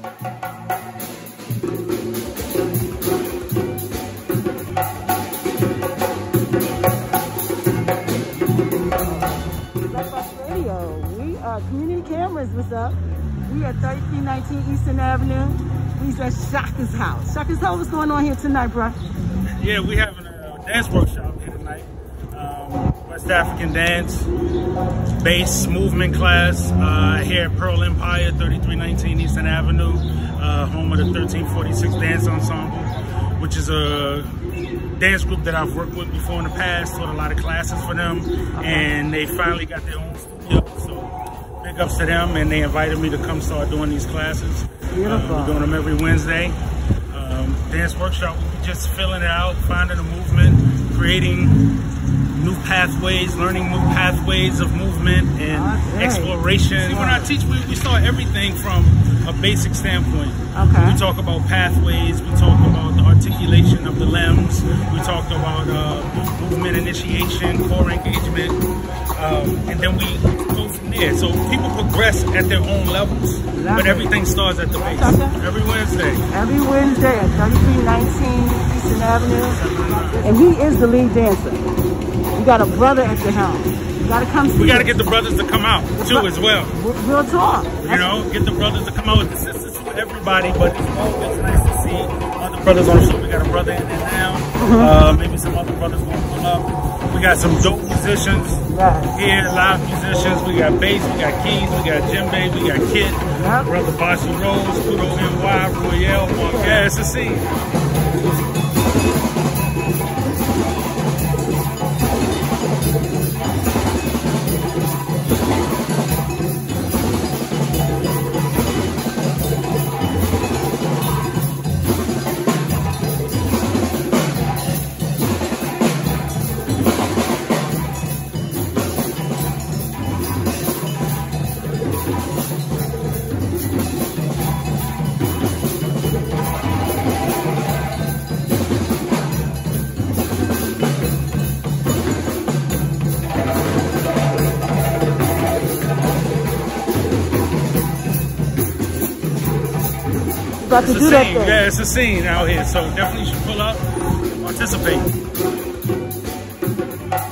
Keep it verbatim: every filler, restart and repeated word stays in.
Community cameras, what's up? We are thirty-three nineteen Eastern Avenue. We's at ShaKA's house. ShaKA's house, what's going on here tonight, bro? Yeah, we having a dance workshop here tonight. Um, West African dance, bass, movement class uh, here at Pearl Empire, thirty-three nineteen Eastern Avenue, uh, home of the thirteen forty-six Dance Ensemble, which is a dance group that I've worked with before in the past, taught a lot of classes for them, and they finally got their own studio. So big ups to them, and they invited me to come start doing these classes. Beautiful. Uh, we're doing them every Wednesday. Um, dance workshop, we're just filling it out, finding a movement, creating new pathways, learning new pathways of movement and okay. exploration. When I teach, we, we start everything from a basic standpoint. Okay. We talk about pathways, we talk about the articulation of the limbs, we talk about uh, movement initiation, core engagement, um, and then we go from there. So people progress at their own levels, Love but it. everything starts at the base. Every Wednesday. Every Wednesday at thirty-three nineteen Eastern Avenue. And he is the lead dancer. You got a brother at the helm. You gotta come see We gotta it. get the brothers to come out too as well. Real talk. You know, get the brothers to come out with the sisters, with everybody, but it's always nice to see other brothers on the show. We got a brother in there now. Mm-hmm. uh, maybe some other brothers gonna pull up. We got some dope musicians yes. here, live musicians. We got bass, we got keys, we got djembe, we got kit, yep. Brother Boxy Rose, Kudo N Y, Royale, yeah, it's a scene. About to it's do a that scene. thing. Yeah, it's a scene out here, so definitely should pull up, participate.